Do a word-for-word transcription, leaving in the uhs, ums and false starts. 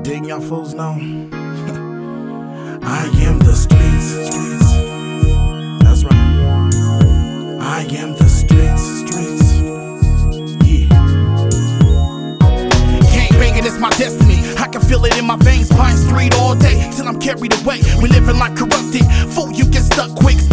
Didn't y'all fools know? I am the streets, streets. That's right. I am the streets, streets. Yeah. Gang banging is my destiny. I can feel it in my veins. Pine Street all day till I'm carried away. We living like corrupted. Fool, you get stuck quick.